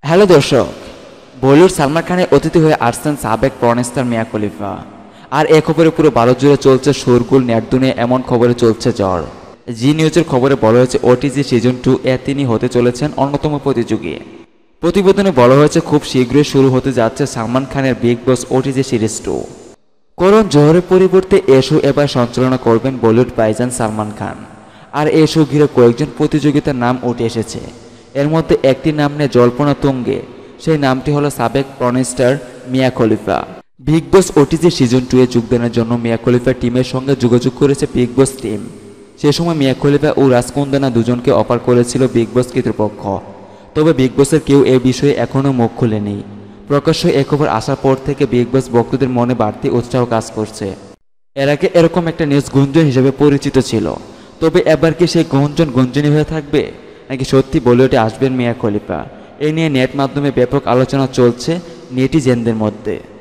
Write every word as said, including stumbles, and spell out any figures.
Hello দর্শক, বলিউড সালমান খানের অতিথি হয়ে আসছেন সাবেক পর্নস্টার মিয়া খলিফা। আর এ খবরে পুরো ভারত জুড়ে চলছে শোরগোল, নেট দুনিয়া এমন খবরে চলছে জ্বর। জি নিউজের খবরে বলা হয়েছে ওটিজি সিজন টু এ তিনি হতে চলেছেন অন্যতম প্রতিযোগী। প্রতিবেদনে বলা হয়েছে খুব শীঘ্রই শুরু হতে যাচ্ছে সালমান খানের Bigg Boss OTT series two. Karan জোহরের পরিবর্তে এ শো এবার সঞ্চালনা করবেন বলিউড ভাইজান সালমান খান। আর এ শো ঘিরে কয়েকজন প্রতিযোগিতার নাম উঠে এসেছে। এর মধ্যে একটি নাম নিয়ে জল্পনা তুঙ্গে, সেই নামটি হলো সাবেক pornstar Mia Khalifa. Bigg Boss OTT season two এ যোগদানের জন্য মিয়া খলিফার টিমের সঙ্গে যোগাযোগ করেছে বিগ বস টিম। সে সময় মিয়া খলিফা ও রাজকুন্দনা দুজনকে অফার করেছিল বিগ বস কর্তৃপক্ষ। তবে বিগ বসের কেউ এ বিষয়ে এখনও মুখ খুলেনি। প্রকাশ্য এ খবর আসার পর থেকে বিগ বস ভক্তদের মনে বাড়তি উৎসাহ কাজ করছে। এর আগে এরকম একটা নিউজ গুঞ্জন হিসেবে পরিচিত ছিল, তবে এবার কি সেই গুঞ্জন গুঞ্জনই হয়ে থাকবে, নাকি সত্যি বলিউডে আসবেন মিয়া খলিফা? এ নিয়ে নেট মাধ্যমে ব্যাপক আলোচনা চলছে নেটিজেনদের মধ্যে।